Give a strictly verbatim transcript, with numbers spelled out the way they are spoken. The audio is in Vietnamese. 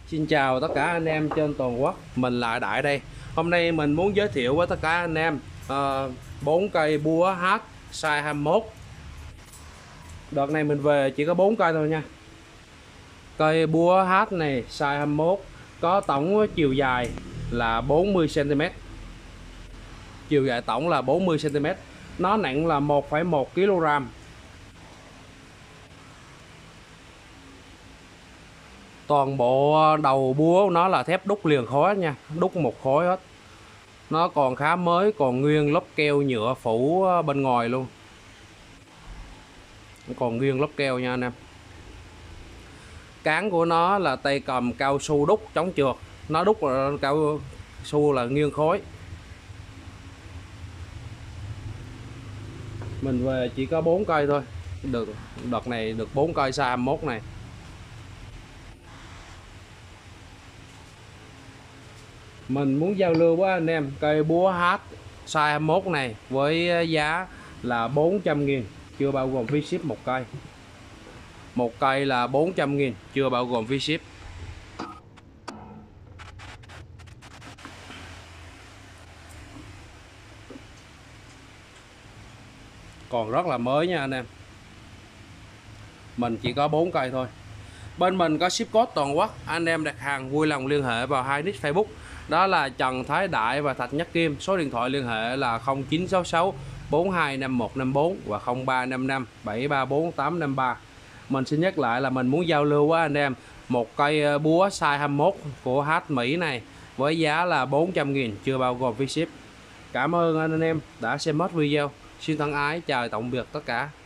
Xin chào tất cả anh em trên toàn quốc, mình là Đại đây. Hôm nay mình muốn giới thiệu với tất cả anh em bốn uh, cây búa H size hai mươi mốt. Đợt này mình về chỉ có bốn cây thôi nha. Cây búa H này size hai mươi mốt có tổng chiều dài là bốn mươi xăng ti mét. Chiều dài tổng là bốn mươi xăng ti mét. Nó nặng là một phẩy một ki lô gam. Toàn bộ đầu búa của nó là thép đúc liền khối nha, đúc một khối hết. Nó còn khá mới, còn nguyên lớp keo nhựa phủ bên ngoài luôn. Còn nguyên lớp keo nha anh em. Cán của nó là tay cầm cao su đúc chống trượt. Nó đúc là cao su là nguyên khối. Mình về chỉ có bốn cây thôi. Được, đợt này được bốn cây size hai mươi mốt này. Mình muốn giao lưu với anh em cây búa H size hai mươi mốt này với giá là bốn trăm nghìn, chưa bao gồm phí ship một cây. Một cây là bốn trăm nghìn, chưa bao gồm phí ship. Còn rất là mới nha anh em. Mình chỉ có bốn cây thôi. Bên mình có ship code toàn quốc. Anh em đặt hàng vui lòng liên hệ vào hai nick Facebook, đó là Trần Thái Đại và Thạch Nhất Kim. Số điện thoại liên hệ là không chín sáu sáu bốn hai năm một năm bốn và không ba năm năm bảy ba bốn tám năm ba. Mình xin nhắc lại là mình muốn giao lưu với anh em một cây búa size hai mươi mốt của H Mỹ này với giá là bốn trăm nghìn, chưa bao gồm phí ship. Cảm ơn anh em đã xem hết video. Xin thân ái chào tạm biệt tất cả.